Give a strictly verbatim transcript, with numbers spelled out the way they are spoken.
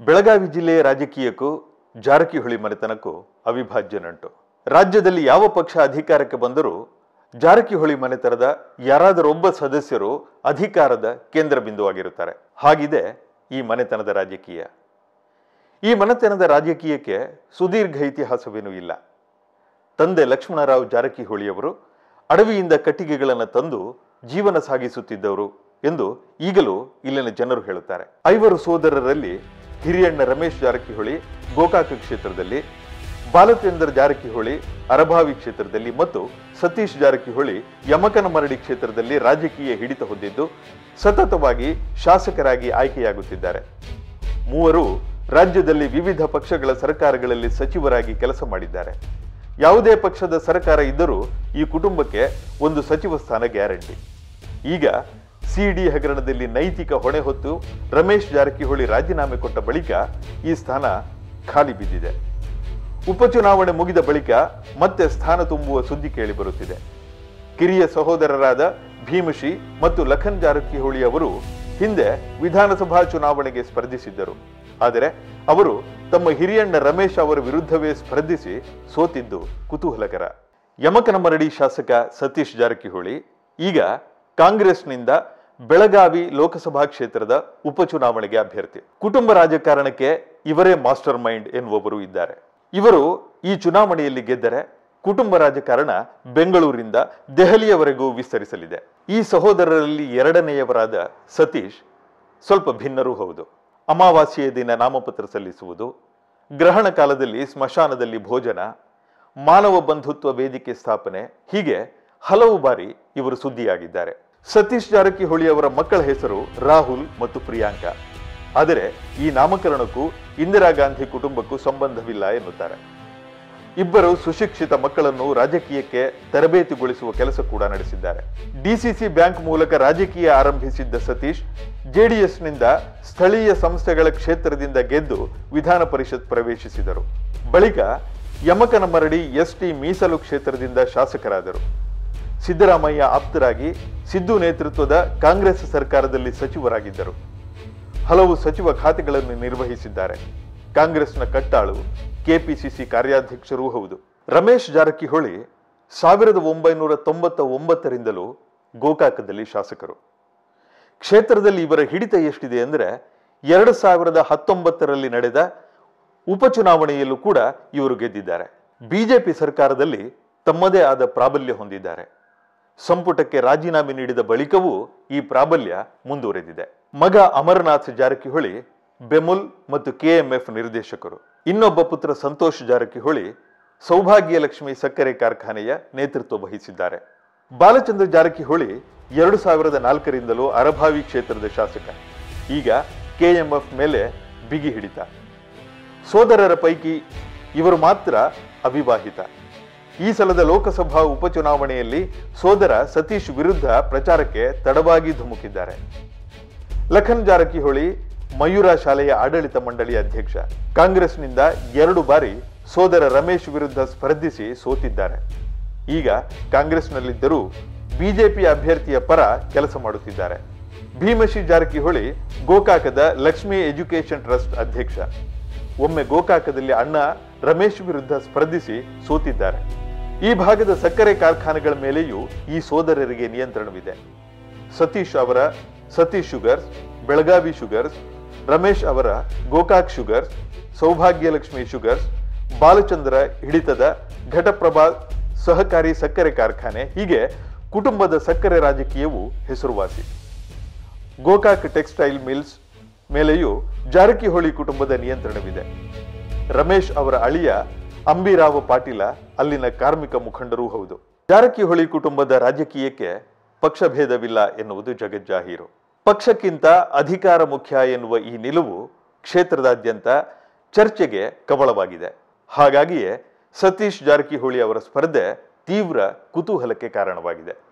ಬೆಳಗಾವಿ ಜಿಲ್ಲೆಯ ರಾಜಕೀಯಕ್ಕೂ ಜಾರಕಿಹೊಳಿ ಮನೆತನಕ್ಕೂ ಅವಿಭಾಜ್ಯ ನಂಟು. ರಾಜ್ಯದಲ್ಲಿ ಯಾವ ಪಕ್ಷ ಅಧಿಕಾರಕ್ಕೆ ಬಂದರೂ ಜಾರಕಿಹೊಳಿ ಮನೆತನದ ಯಾರಾದರೊಬ್ಬ ಸದಸ್ಯರು ಅಧಿಕಾರದ ಕೇಂದ್ರ ಬಿಂದುವಾಗಿರುತ್ತಾರೆ. ಹಾಗಿದೆ ಈ ಮನೆತನದ ರಾಜಕೀಯ. ಈ ಮನೆತನದ ರಾಜಕೀಯಕ್ಕೆ ಸುದೀರ್ಘ ಇತಿಹಾಸವೇನೂ ಇಲ್ಲ. ತಂದೆ ಲಕ್ಷ್ಮಣರಾವ್ ಜಾರಕಿಹೊಳಿಯವರು ಅಡವಿಯಿಂದ ಕಟ್ಟಿಗೆಗಳನ್ನು ತಂದು ಜೀವನ ಸಾಗಿಸುತ್ತಿದ್ದವರು ಎಂದು ಈಗಲೂ ಇಲ್ಲಿನ ಜನರು ಹೇಳುತ್ತಾರೆ. ಐವರು ಸೋದರರಲ್ಲಿ ಹಿರಿಯಣ್ಣ ರಮೇಶ್ ಜಾರಕಿಹೊಳಿ ಗೋಕಾಕ ಕ್ಷೇತ್ರದಲ್ಲಿ, ಬಾಲಚಂದ್ರ ಜಾರಕಿಹೊಳಿ ಅರಭಾವಿ ಕ್ಷೇತ್ರದಲ್ಲಿ ಮತ್ತು ಸತೀಶ್ ಜಾರಕಿಹೊಳಿ ಯಮಕನಮರಡಿ ಕ್ಷೇತ್ರದಲ್ಲಿ ರಾಜಕೀಯ ಹಿಡಿತ ಹೊಂದಿದ್ದು ಸತತವಾಗಿ ಶಾಸಕರಾಗಿ ಆಯ್ಕೆಯಾಗುತ್ತಿದ್ದಾರೆ. ಮೂವರು ರಾಜ್ಯದಲ್ಲಿ ವಿವಿಧ ಪಕ್ಷಗಳ ಸರ್ಕಾರಗಳಲ್ಲಿ ಸಚಿವರಾಗಿ ಕೆಲಸ ಮಾಡಿದ್ದಾರೆ. ಯಾವುದೇ ಪಕ್ಷದ ಸರ್ಕಾರ ಇದ್ದರೂ ಈ ಕುಟುಂಬಕ್ಕೆ ಒಂದು ಸಚಿವ ಸ್ಥಾನ ಗ್ಯಾರಂಟಿ. ಈಗ ಸಿಡಿ ಹಗರಣದಲ್ಲಿ ನೈತಿಕ ಹೊಣೆ ಹೊತ್ತು ರಮೇಶ್ ಜಾರಕಿಹೊಳಿ ರಾಜೀನಾಮೆ ಕೊಟ್ಟ ಬಳಿಕ ಈ ಸ್ಥಾನ ಖಾಲಿ ಬಿದ್ದಿದೆ. ಉಪಚುನಾವಣೆ ಮುಗಿದ ಬಳಿಕ ಮತ್ತೆ ಸ್ಥಾನ ತುಂಬುವ ಸುದ್ದಿ ಕೇಳಿ ಬರುತ್ತಿದೆ. ಕಿರಿಯ ಸಹೋದರರಾದ ಭೀಮಶಿ ಮತ್ತು ಲಖನ್ ಜಾರಕಿಹೊಳಿ ಅವರು ಹಿಂದೆ ವಿಧಾನಸಭಾ ಚುನಾವಣೆಗೆ ಸ್ಪರ್ಧಿಸಿದ್ದರು. ಆದರೆ ಅವರು ತಮ್ಮ ಹಿರಿಯಣ್ಣ ರಮೇಶ್ ಅವರ ವಿರುದ್ಧವೇ ಸ್ಪರ್ಧಿಸಿ ಸೋತಿದ್ದು ಕುತೂಹಲಕರ. ಯಮಕನಮರಡಿ ಶಾಸಕ ಸತೀಶ್ ಜಾರಕಿಹೊಳಿ ಈಗ ಕಾಂಗ್ರೆಸ್ನಿಂದ ಬೆಳಗಾವಿ ಲೋಕಸಭಾ ಕ್ಷೇತ್ರದ ಉಪಚುನಾವಣೆಗೆ ಅಭ್ಯರ್ಥಿ. ಕುಟುಂಬ ರಾಜಕಾರಣಕ್ಕೆ ಇವರೇ ಮಾಸ್ಟರ್ ಮೈಂಡ್ ಎನ್ನುವವರು ಇದ್ದಾರೆ. ಇವರು ಈ ಚುನಾವಣೆಯಲ್ಲಿ ಗೆದ್ದರೆ ಕುಟುಂಬ ರಾಜಕಾರಣ ಬೆಂಗಳೂರಿಂದ ದೆಹಲಿಯವರೆಗೂ ವಿಸ್ತರಿಸಲಿದೆ. ಈ ಸಹೋದರರಲ್ಲಿ ಎರಡನೆಯವರಾದ ಸತೀಶ್ ಸ್ವಲ್ಪ ಭಿನ್ನರೂ ಹೌದು. ಅಮಾವಾಸ್ಯೆಯ ದಿನ ನಾಮಪತ್ರ ಸಲ್ಲಿಸುವುದು, ಗ್ರಹಣ ಕಾಲದಲ್ಲಿ ಸ್ಮಶಾನದಲ್ಲಿ ಭೋಜನ, ಮಾನವ ಬಂಧುತ್ವ ವೇದಿಕೆ ಸ್ಥಾಪನೆ, ಹೀಗೆ ಹಲವು ಬಾರಿ ಇವರು ಸುದ್ದಿಯಾಗಿದ್ದಾರೆ. ಸತೀಶ್ ಜಾರಕಿಹೊಳಿ ಅವರ ಮಕ್ಕಳ ಹೆಸರು ರಾಹುಲ್ ಮತ್ತು ಪ್ರಿಯಾಂಕಾ. ಆದರೆ ಈ ನಾಮಕರಣಕ್ಕೂ ಇಂದಿರಾ ಗಾಂಧಿ ಕುಟುಂಬಕ್ಕೂ ಸಂಬಂಧವಿಲ್ಲ ಎನ್ನುತ್ತಾರೆ. ಇಬ್ಬರು ಸುಶಿಕ್ಷಿತ ಮಕ್ಕಳನ್ನು ರಾಜಕೀಯಕ್ಕೆ ತರಬೇತಿಗೊಳಿಸುವ ಕೆಲಸ ಕೂಡ ನಡೆಸಿದ್ದಾರೆ. ಡಿಸಿಸಿ ಬ್ಯಾಂಕ್ ಮೂಲಕ ರಾಜಕೀಯ ಆರಂಭಿಸಿದ್ದ ಸತೀಶ್ ಜೆಡಿಎಸ್ನಿಂದ ಸ್ಥಳೀಯ ಸಂಸ್ಥೆಗಳ ಕ್ಷೇತ್ರದಿಂದ ಗೆದ್ದು ವಿಧಾನ ಪರಿಷತ್ ಪ್ರವೇಶಿಸಿದರು. ಬಳಿಕ ಯಮಕನಮರಡಿ ಎಸ್ಟಿ ಮೀಸಲು ಕ್ಷೇತ್ರದಿಂದ ಶಾಸಕರಾದರು. ಸಿದ್ದರಾಮಯ್ಯ ಆಪ್ತರಾಗಿ ಸಿದ್ದು ನೇತೃತ್ವದ ಕಾಂಗ್ರೆಸ್ ಸರ್ಕಾರದಲ್ಲಿ ಸಚಿವರಾಗಿದ್ದರು. ಹಲವು ಸಚಿವ ಖಾತೆಗಳನ್ನು ನಿರ್ವಹಿಸಿದ್ದಾರೆ. ಕಾಂಗ್ರೆಸ್ನ ಕಟ್ಟಾಳು, ಕೆಪಿಸಿಸಿ ಕಾರ್ಯಾಧ್ಯಕ್ಷರೂ ಹೌದು. ರಮೇಶ್ ಜಾರಕಿಹೊಳಿ ಸಾವಿರದ ಒಂಬೈನೂರ ತೊಂಬತ್ತ ಒಂಬತ್ತರಿಂದಲೂ ಗೋಕಾಕದಲ್ಲಿ ಶಾಸಕರು. ಕ್ಷೇತ್ರದಲ್ಲಿ ಇವರ ಹಿಡಿತ ಎಷ್ಟಿದೆ ಅಂದರೆ ಎರಡು ಸಾವಿರದ ಹತ್ತೊಂಬತ್ತರಲ್ಲಿ ನಡೆದ ಉಪಚುನಾವಣೆಯಲ್ಲೂ ಕೂಡ ಇವರು ಗೆದ್ದಿದ್ದಾರೆ. ಬಿಜೆಪಿ ಸರ್ಕಾರದಲ್ಲಿ ತಮ್ಮದೇ ಆದ ಪ್ರಾಬಲ್ಯ ಹೊಂದಿದ್ದಾರೆ. ಸಂಪುಟಕ್ಕೆ ರಾಜೀನಾಮೆ ನೀಡಿದ ಬಳಿಕವೂ ಈ ಪ್ರಾಬಲ್ಯ ಮುಂದುವರೆದಿದೆ. ಮಗ ಅಮರನಾಥ್ ಜಾರಕಿಹೊಳಿ ಬೆಮುಲ್ ಮತ್ತು ಕೆಎಂಎಫ್ ನಿರ್ದೇಶಕರು. ಇನ್ನೊಬ್ಬ ಪುತ್ರ ಸಂತೋಷ್ ಜಾರಕಿಹೊಳಿ ಸೌಭಾಗ್ಯ ಲಕ್ಷ್ಮಿ ಸಕ್ಕರೆ ಕಾರ್ಖಾನೆಯ ನೇತೃತ್ವ ವಹಿಸಿದ್ದಾರೆ. ಬಾಲಚಂದ್ರ ಜಾರಕಿಹೊಳಿ ಎರಡು ಸಾವಿರದ ನಾಲ್ಕರಿಂದಲೂ ಅರಭಾವಿ ಕ್ಷೇತ್ರದ ಶಾಸಕ. ಈಗ ಕೆಎಂಎಫ್ ಮೇಲೆ ಬಿಗಿ ಹಿಡಿತ. ಸೋದರರ ಪೈಕಿ ಇವರು ಮಾತ್ರ ಅವಿವಾಹಿತ. ಈ ಸಲದ ಲೋಕಸಭಾ ಉಪಚುನಾವಣೆಯಲ್ಲಿ ಸೋದರ ಸತೀಶ್ ವಿರುದ್ಧ ಪ್ರಚಾರಕ್ಕೆ ತಡವಾಗಿ ಧುಮುಕಿದ್ದಾರೆ. ಲಖನ್ ಜಾರಕಿಹೊಳಿ ಮಯೂರ ಶಾಲೆಯ ಆಡಳಿತ ಮಂಡಳಿ ಅಧ್ಯಕ್ಷ. ಕಾಂಗ್ರೆಸ್ನಿಂದ ಎರಡು ಬಾರಿ ಸೋದರ ರಮೇಶ್ ವಿರುದ್ಧ ಸ್ಪರ್ಧಿಸಿ ಸೋತಿದ್ದಾರೆ. ಈಗ ಕಾಂಗ್ರೆಸ್ನಲ್ಲಿದ್ದರೂ ಬಿಜೆಪಿ ಅಭ್ಯರ್ಥಿಯ ಪರ ಕೆಲಸ ಮಾಡುತ್ತಿದ್ದಾರೆ. ಭೀಮಶಿ ಜಾರಕಿಹೊಳಿ ಗೋಕಾಕದ ಲಕ್ಷ್ಮಿ ಎಜುಕೇಶನ್ ಟ್ರಸ್ಟ್ ಅಧ್ಯಕ್ಷ. ಒಮ್ಮೆ ಗೋಕಾಕದಲ್ಲಿ ಅಣ್ಣ ರಮೇಶ್ ವಿರುದ್ಧ ಸ್ಪರ್ಧಿಸಿ ಸೋತಿದ್ದಾರೆ. ಈ ಭಾಗದ ಸಕ್ಕರೆ ಕಾರ್ಖಾನೆಗಳ ಮೇಲೆಯೂ ಈ ಸೋದರರಿಗೆ ನಿಯಂತ್ರಣವಿದೆ. ಸತೀಶ್ ಅವರ ಸತೀಶ್ ಶುಗರ್ಸ್, ಬೆಳಗಾವಿ ಶುಗರ್ಸ್, ರಮೇಶ್ ಅವರ ಗೋಕಾಕ್ ಶುಗರ್ಸ್, ಸೌಭಾಗ್ಯಲಕ್ಷ್ಮಿ ಶುಗರ್ಸ್, ಬಾಲಚಂದ್ರ ಹಿಡಿತದ ಘಟಪ್ರಭಾ ಸಹಕಾರಿ ಸಕ್ಕರೆ ಕಾರ್ಖಾನೆ, ಹೀಗೆ ಕುಟುಂಬದ ಸಕ್ಕರೆ ರಾಜಕೀಯವು ಹೆಸರುವಾಸಿ. ಗೋಕಾಕ್ ಟೆಕ್ಸ್ಟೈಲ್ ಮಿಲ್ಸ್ ಮೇಲೆಯೂ ಜಾರಕಿಹೊಳಿ ಕುಟುಂಬದ ನಿಯಂತ್ರಣವಿದೆ. ರಮೇಶ್ ಅವರ ಅಳಿಯ ಅಂಬಿರಾವ ಪಾಟೀಲ ಅಲ್ಲಿನ ಕಾರ್ಮಿಕ ಮುಖಂಡರೂ ಹೌದು. ಜಾರಕಿಹೊಳಿ ಕುಟುಂಬದ ರಾಜಕೀಯಕ್ಕೆ ಪಕ್ಷಭೇದವಿಲ್ಲ ಎನ್ನುವುದು ಜಗಜ್ಜಾಹೀರು. ಪಕ್ಷಕ್ಕಿಂತ ಅಧಿಕಾರ ಮುಖ್ಯ ಎನ್ನುವ ಈ ನಿಲುವು ಕ್ಷೇತ್ರದಾದ್ಯಂತ ಚರ್ಚೆಗೆ ಕವಳವಾಗಿದೆ. ಹಾಗಾಗಿಯೇ ಸತೀಶ್ ಜಾರಕಿಹೊಳಿ ಅವರ ಸ್ಪರ್ಧೆ ತೀವ್ರ ಕುತೂಹಲಕ್ಕೆ ಕಾರಣವಾಗಿದೆ.